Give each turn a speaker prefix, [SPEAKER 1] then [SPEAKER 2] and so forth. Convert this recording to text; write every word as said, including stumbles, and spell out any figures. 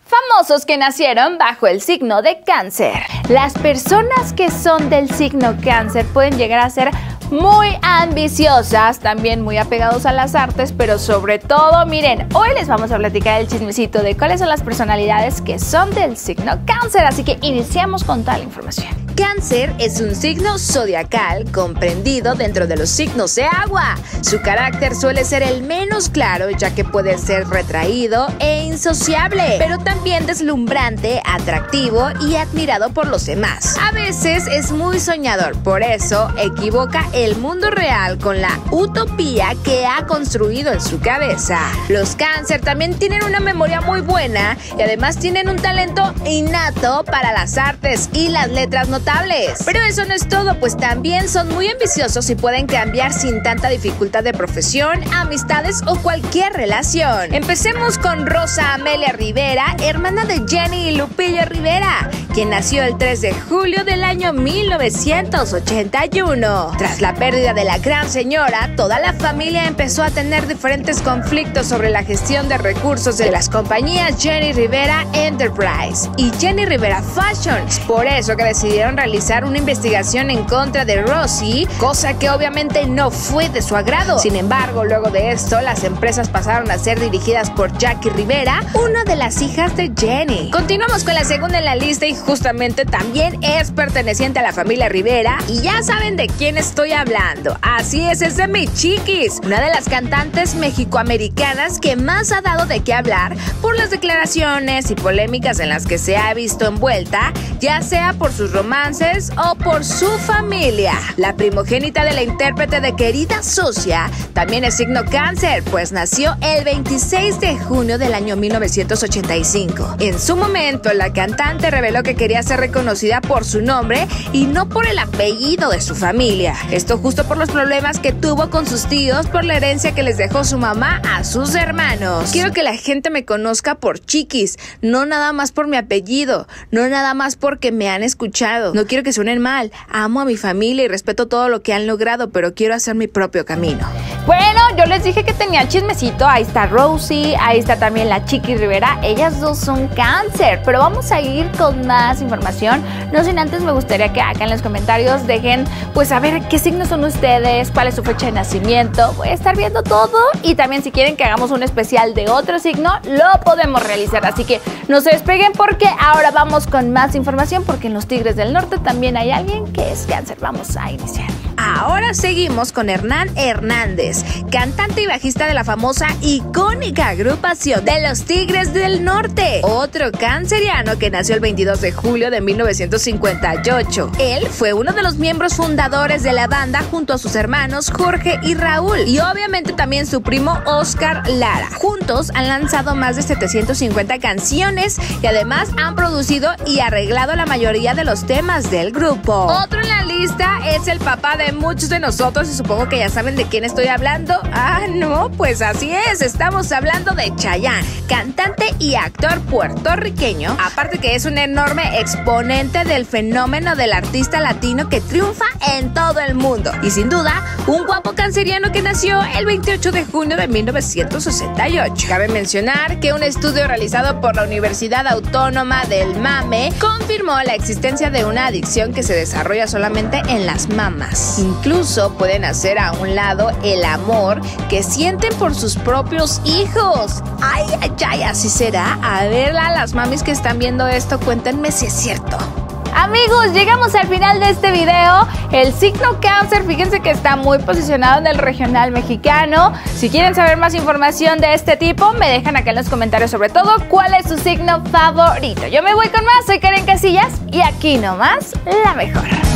[SPEAKER 1] Famosos que nacieron bajo el signo de Cáncer. Las personas que son del signo Cáncer pueden llegar a ser muy ambiciosas, también muy apegados a las artes, pero sobre todo, miren, hoy les vamos a platicar el chismecito de cuáles son las personalidades que son del signo Cáncer, así que iniciamos con toda la información.
[SPEAKER 2] Cáncer es un signo zodiacal comprendido dentro de los signos de agua. Su carácter suele ser el menos claro, ya que puede ser retraído e insociable, pero también deslumbrante, atractivo y admirado por los demás. A veces es muy soñador, por eso equivoca el mundo real con la utopía que ha construido en su cabeza. Los Cáncer también tienen una memoria muy buena y además tienen un talento innato para las artes y las letras notables. Pero eso no es todo, pues también son muy ambiciosos y pueden cambiar sin tanta dificultad de profesión, amistades o cualquier relación. Empecemos con Rosa Amelia Rivera, hermana de Jenny y Lupillo Rivera, quien nació el tres de julio del año mil novecientos ochenta y uno. Tras la pérdida de la gran señora, toda la familia empezó a tener diferentes conflictos sobre la gestión de recursos de las compañías Jenny Rivera Enterprise y Jenny Rivera Fashion. Por eso que decidieron realizar una investigación en contra de Rosy, cosa que obviamente no fue de su agrado. Sin embargo, luego de esto, las empresas pasaron a ser dirigidas por Jackie Rivera, una de las hijas de Jenny. Continuamos con la segunda en la lista y justamente también es perteneciente a la familia Rivera y ya saben de quién estoy hablando. Así es, es de Mi Chiquis, una de las cantantes mexicoamericanas que más ha dado de qué hablar por las declaraciones y polémicas en las que se ha visto envuelta, ya sea por sus romances o por su familia. La primogénita de la intérprete de Querida Socia también es signo Cáncer, pues nació el veintiséis de junio del año mil novecientos ochenta y cinco. En su momento, la cantante reveló que quería ser reconocida por su nombre y no por el apellido de su familia. Esto justo por los problemas que tuvo con sus tíos por la herencia que les dejó su mamá a sus hermanos. Quiero que la gente me conozca por Chiquis, no nada más por mi apellido, no nada más porque me han escuchado. No quiero que suenen mal, amo a mi familia y respeto todo lo que han logrado, pero quiero hacer mi propio camino.
[SPEAKER 1] Bueno, yo les dije que tenía chismecito, ahí está Rosy, ahí está también la Chiqui Rivera, ellas dos son Cáncer, pero vamos a ir con más información, no sin antes me gustaría que acá en los comentarios dejen, pues a ver qué signos son ustedes, cuál es su fecha de nacimiento, voy a estar viendo todo y también si quieren que hagamos un especial de otro signo, lo podemos realizar, así que no se despeguen porque ahora vamos con más información porque en los Tigres del Norte también hay alguien que es Cáncer, vamos a iniciar.
[SPEAKER 2] Ahora seguimos con Hernán Hernández, cantante y bajista de la famosa icónica agrupación de los Tigres del Norte, otro canceriano que nació el veintidós de julio de mil novecientos cincuenta y ocho. Él fue uno de los miembros fundadores de la banda junto a sus hermanos Jorge y Raúl y obviamente también su primo Oscar Lara. Juntos han lanzado más de setecientas cincuenta canciones y además han producido y arreglado la mayoría de los temas del grupo. Otro en la lista es el papá de muchos de nosotros y supongo que ya saben de quién estoy hablando. Ah, no, pues así es, estamos hablando de Chayanne, cantante y actor puertorriqueño, aparte que es un enorme exponente del fenómeno del artista latino que triunfa en todo el mundo y sin duda un guapo canceriano que nació el veintiocho de junio de mil novecientos sesenta y ocho. Cabe mencionar que un estudio realizado por la Universidad Autónoma del Mame confirmó la existencia de una adicción que se desarrolla solamente en las mamas. Incluso pueden hacer a un lado el amor que sienten por sus propios hijos. Ay, ay, ay, así será. A ver, las mamis que están viendo esto, cuéntenme si es cierto.
[SPEAKER 1] Amigos, llegamos al final de este video. El signo Cáncer, fíjense que está muy posicionado en el regional mexicano. Si quieren saber más información de este tipo, me dejan acá en los comentarios sobre todo cuál es su signo favorito. Yo me voy con más, soy Karen Casillas y aquí nomás la mejor.